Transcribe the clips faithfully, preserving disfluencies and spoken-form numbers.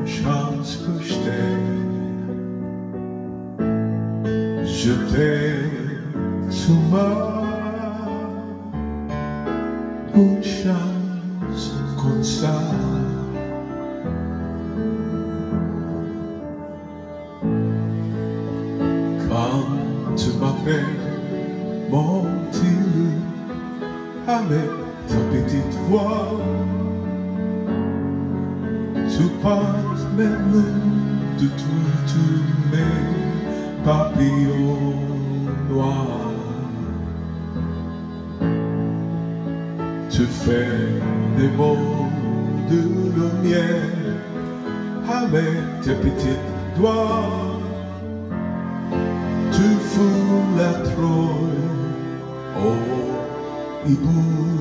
chance que je t'ai, je t'ai souvent une chance comme ça. Quand tu m'appelles mon petit loup avec ta petite voix, tu portes même de tous mes papillons noirs. Tu fais des mots de lumière avec tes petits doigts. Tu fous la trouille au hibou.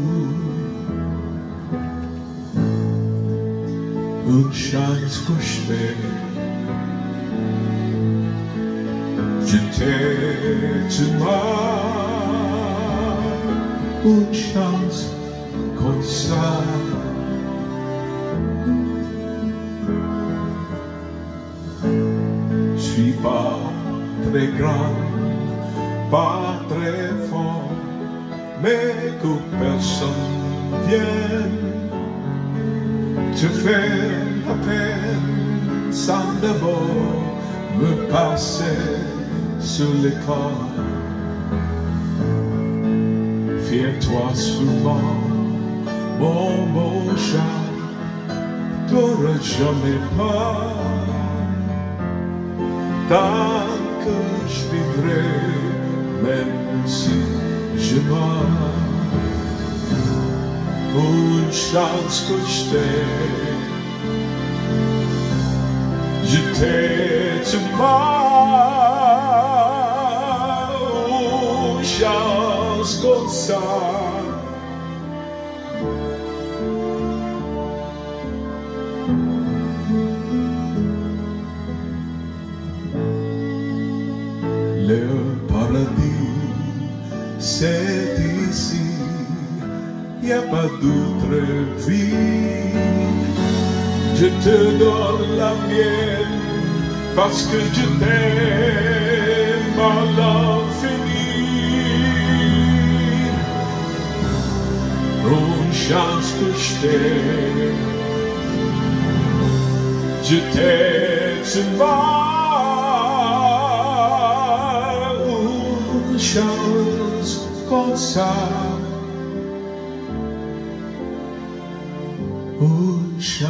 Une chance que je t'ai, je t'ai, tu m'as, une chance comme ça. Je suis pas très grand, pas très fort, mais que personne vienne. Tu fais la peine sans d'abord me passer sur les corps. Fiers-toi souvent, mon beau chat, t'auras jamais peur. Tant que je vivrai, même si je meurs. Une chance que je t'ai, je t'ai, tu m'as, une chance comme ça. Le paradis, c'est ici. Y a pas d'autre vie. Je te donne la mienne parce que je t'aime à l'infini. Une chance que je t'ai, je t'ai, tu m'as, une chance comme ça. Une chance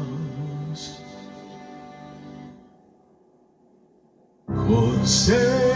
comme ça.